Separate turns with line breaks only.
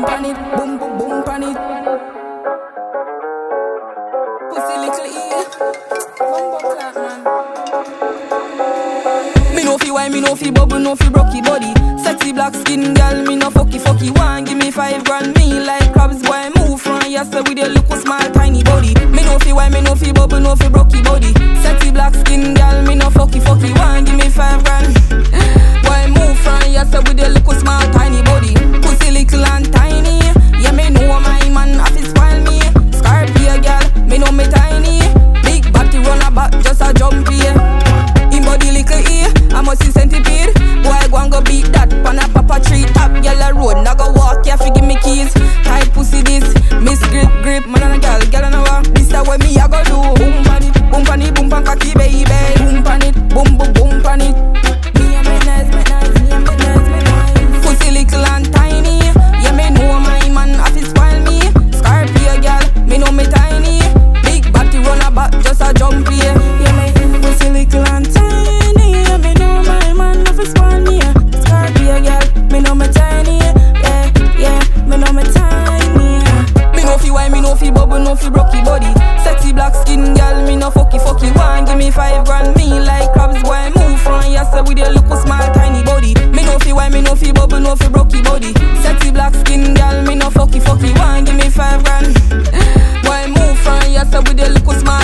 boom pan it, boom boom boom pan it. Pussy little E, bumbo clap man. Me no fi wine, me no fi bubble, no fi broke body. Sexy black skin girl, me no fucky. One give me 5 grand, me like crabs boy. Move from yes with your little small tiny body. Me no fi wine, me no fi bubble, no fi broke body. Sexy black skin girl, me no fucky. One give me 5 grand. Boy move from yes with your little small tiny body. Pussy little and tiny. Yeah me know my man have to spoil me. Scorpio girl, me know me tiny. Big body run a back just a jump here. In body little E, I must see centipede. Boy go and go beat that pan a papa tree top. Yellow road, now go walk, yeah, fi give me keys. Tight pussy this, miss grip, man and a girl and a walk. This the way me I go do. Boom pan it, boom pan cocky baby. Boom pan it, boom boom boom pan it. Me and me nice, me nice. Pussy little and tiny. Yeah, me know my man have to spoil me. Scorpio girl, me know me tiny. Big body run a back, just a jump here. Yeah, me pussy little and tiny. Yeah, me know my man have to spoil me. Scorpio girl, me know me tiny. Yeah, me know me tiny. Me no fi wine, me no fi bubble, no fi broke body. Sexy black skin girl, me no fucky. One give me 5 grand, me like crabs boy. Move from yes with your little small tiny body. Me no fi wine, me no fi bubble, no fi broke body. Sexy black skin girl, me no fucky. One give me 5 grand. Boy move from yes with your little small